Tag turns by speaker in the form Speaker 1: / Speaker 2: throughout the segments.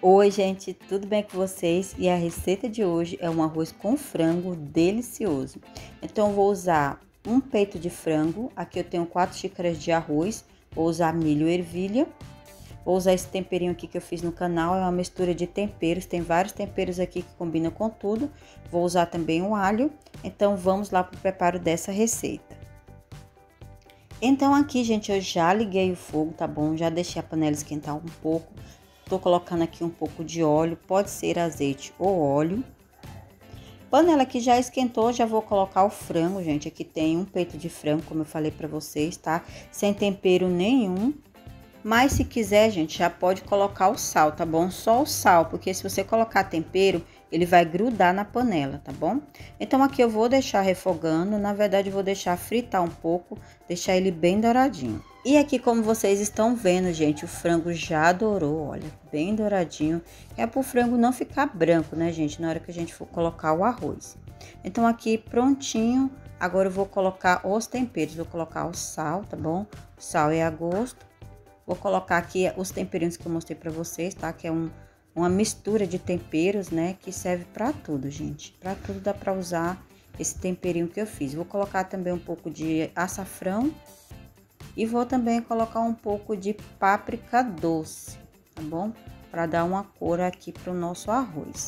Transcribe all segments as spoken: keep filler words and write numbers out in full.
Speaker 1: Oi, gente, tudo bem com vocês? E a receita de hoje é um arroz com frango delicioso. Então, eu vou usar um peito de frango. Aqui eu tenho quatro xícaras de arroz. Vou usar milho e ervilha. Vou usar esse temperinho aqui que eu fiz no canal. É uma mistura de temperos. Tem vários temperos aqui que combinam com tudo. Vou usar também o alho. Então, vamos lá para o preparo dessa receita. Então, aqui, gente, eu já liguei o fogo, tá bom? Já deixei a panela esquentar um pouco. Tô colocando aqui um pouco de óleo, pode ser azeite ou óleo. Panela que já esquentou, já vou colocar o frango, gente. Aqui tem um peito de frango, como eu falei pra vocês, tá? Sem tempero nenhum. Mas se quiser, gente, já pode colocar o sal, tá bom? Só o sal, porque se você colocar tempero, ele vai grudar na panela, tá bom? Então, aqui eu vou deixar refogando. Na verdade, eu vou deixar fritar um pouco, deixar ele bem douradinho. E aqui, como vocês estão vendo, gente, o frango já dourou, olha, bem douradinho. É pro frango não ficar branco, né, gente, na hora que a gente for colocar o arroz. Então, aqui prontinho, agora eu vou colocar os temperos. Vou colocar o sal, tá bom? O sal é a gosto. Vou colocar aqui os temperinhos que eu mostrei pra vocês, tá? Que é um, uma mistura de temperos, né? Que serve pra tudo, gente. Pra tudo dá pra usar esse temperinho que eu fiz. Vou colocar também um pouco de açafrão. E vou também colocar um pouco de páprica doce, tá bom? Pra dar uma cor aqui pro nosso arroz.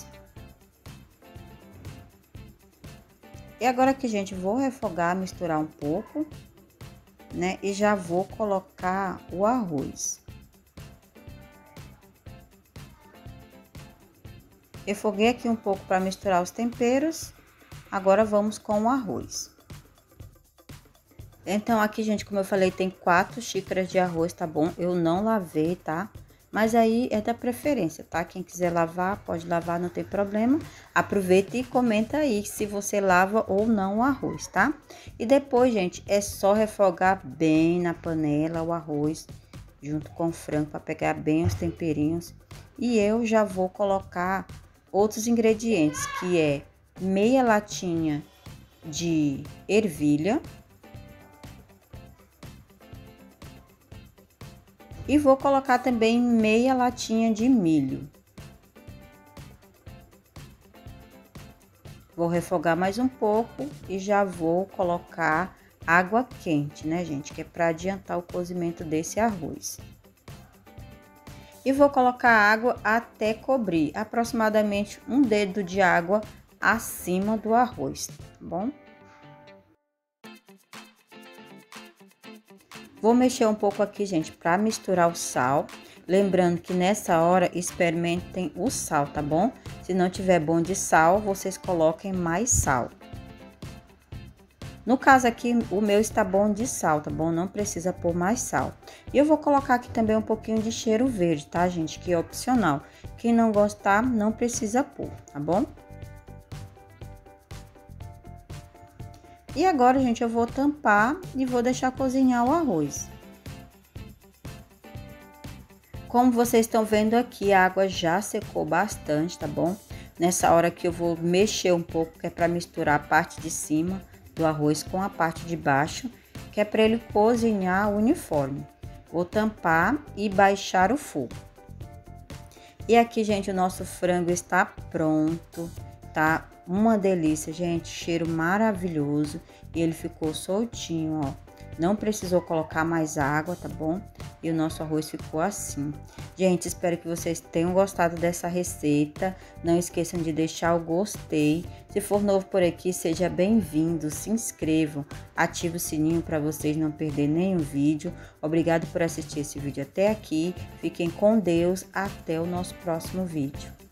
Speaker 1: E agora aqui, gente, vou refogar, misturar um pouco, né? E já vou colocar o arroz. Refoguei aqui um pouco para misturar os temperos. Agora vamos com o arroz. Então, aqui, gente, como eu falei, tem quatro xícaras de arroz, tá bom? Eu não lavei, tá? Mas aí é da preferência, tá? Quem quiser lavar, pode lavar, não tem problema. Aproveita e comenta aí se você lava ou não o arroz, tá? E depois, gente, é só refogar bem na panela o arroz junto com o frango para pegar bem os temperinhos. E eu já vou colocar outros ingredientes, que é meia latinha de ervilha. E vou colocar também meia latinha de milho. Vou refogar mais um pouco e já vou colocar água quente, né, gente? Que é para adiantar o cozimento desse arroz. E vou colocar água até cobrir, aproximadamente um dedo de água acima do arroz, tá bom? Vou mexer um pouco aqui, gente, para misturar o sal. Lembrando que nessa hora experimentem o sal, tá bom? Se não tiver bom de sal, vocês coloquem mais sal. No caso aqui, o meu está bom de sal, tá bom? Não precisa pôr mais sal. E eu vou colocar aqui também um pouquinho de cheiro verde, tá, gente? Que é opcional. Quem não gostar, não precisa pôr, tá bom? E agora, gente, eu vou tampar e vou deixar cozinhar o arroz. Como vocês estão vendo aqui, a água já secou bastante, tá bom? Nessa hora que eu vou mexer um pouco, que é para misturar a parte de cima do arroz com a parte de baixo, que é para ele cozinhar uniforme. Vou tampar e baixar o fogo. E aqui, gente, o nosso frango está pronto, tá? Uma delícia, gente, cheiro maravilhoso. E ele ficou soltinho, ó. Não precisou colocar mais água, tá bom? E o nosso arroz ficou assim. Gente, espero que vocês tenham gostado dessa receita. Não esqueçam de deixar o gostei. Se for novo por aqui, seja bem-vindo. Se inscrevam, ative o sininho para vocês não perderem nenhum vídeo. Obrigado por assistir esse vídeo até aqui. Fiquem com Deus. Até o nosso próximo vídeo.